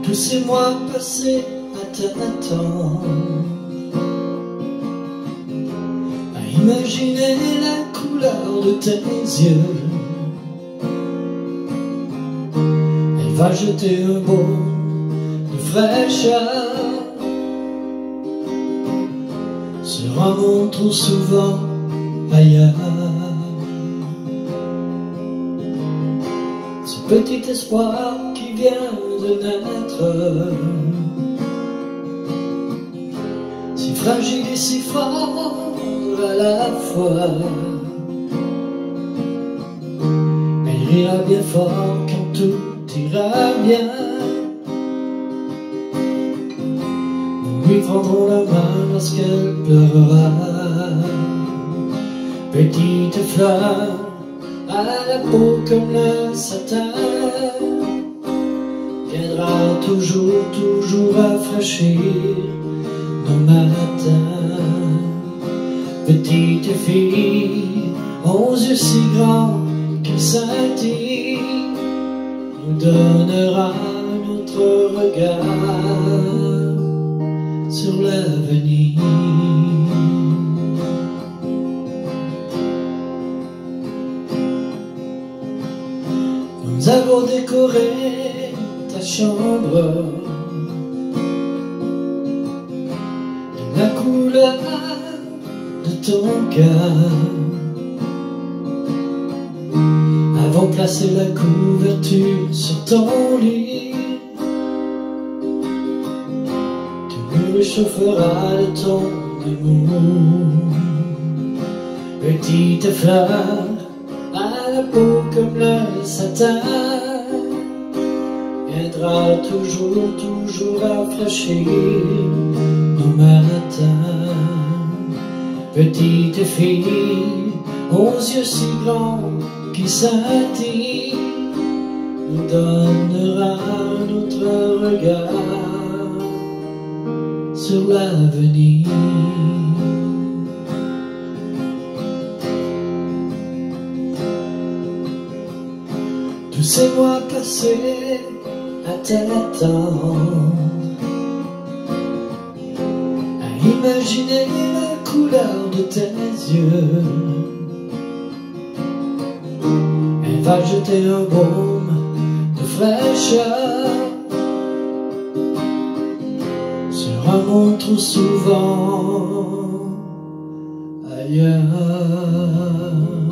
Tous ces mois passés à t'attendre, à imaginer la couleur de tes yeux. Elle va jeter un baume de fraîcheur sur un monde trop souvent ailleurs. Ce petit espoir qui vient de naître, si fragile et si fort à la fois, elle rira bien fort quand tout ira bien. Nous lui prendrons la main lorsqu'elle pleurera. Petite fleur à la peau comme le satin, viendra toujours, toujours rafraîchir nos matins. Petite fille aux yeux si grands qu'ils scintillent, nous donnera notre regard sur l'avenir. Nous avons décoré ta chambre de la couleur de ton cœur. Avons placé la couverture sur ton lit. Tu nous réchaufferas de ton amour. Petite fleur à la peau comme le satin, viendra toujours, toujours rafraîchir nos matins. Petite fille aux yeux si grands qui scintillent, nous donnera notre regard sur l'avenir. Tous ces mois passés à t'attendre, à imaginer la couleur de tes yeux. Elle va jeter un baume de fraîcheur sur un monde trop souvent ailleurs.